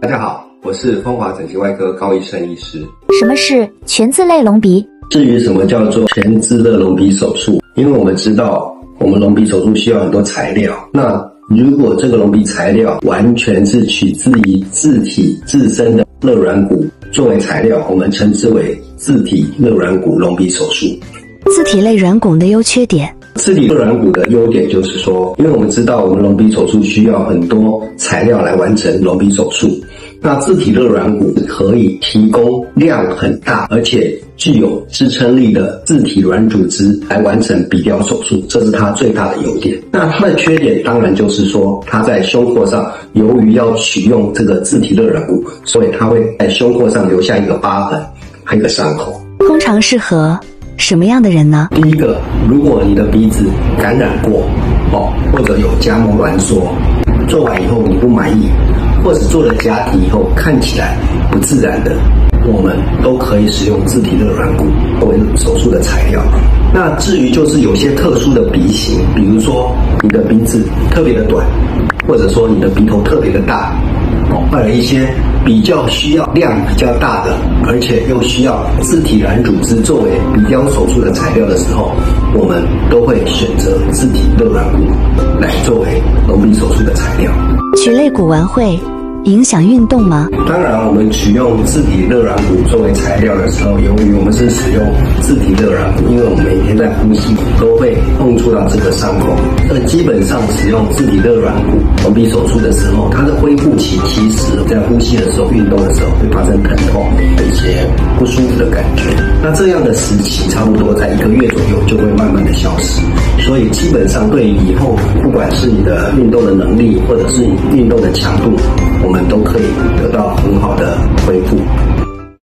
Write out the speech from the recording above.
大家好，我是风华整形外科高医生医师。 什么是全自肋隆鼻？ 至于什么叫做全自肋隆鼻手术，因为我们知道我们隆鼻手术需要很多材料，那如果这个隆鼻材料完全是取自于自体自身的肋软骨作为材料，我们称之为自体肋软骨隆鼻手术。 自体肋软骨的优缺点。 自体肋软骨的优点就是说，因为我们知道我们隆鼻手术需要很多材料来完成隆鼻手术，那自体肋软骨可以提供量很大而且具有支撑力的自体软组织来完成鼻雕手术，这是它最大的优点。那它的缺点当然就是说，它在胸廓上由于要取用这个自体肋软骨，所以它会在胸廓上留下一个疤痕还有一个伤口。 通常适合什么样的人呢？ 第一个，如果你的鼻子感染过或者有夹膜挛缩，做完以后你不满意，或者做了假体以后看起来不自然的，我们都可以使用自体肋软骨作为手术的材料。那至于就是有些特殊的鼻型，比如说你的鼻子特别的短，或者说你的鼻头特别的大，或者一些比较需要量比较大的，而且又需要自体软组织作为鼻雕手术的材料的时候，我们都会选择自体肋软骨来作为隆鼻手术的材料。 取肋骨完会影响运动吗？ 当然，我们取用自体肋软骨作为材料的时候，由于我们是使用自体肋软骨，因为我们每天在呼吸都会碰触到这个伤口，基本上使用自体肋软骨隆鼻手术的时候，它的恢复期其实在呼吸的时候、运动的时候会发生疼痛、有一些不舒服的感觉。那这样的时期差不多在1个月左右就会慢慢的消失，所以基本上对以后不管是你的运动的能力或者是运动的强度，我们都可以得到很好的恢复。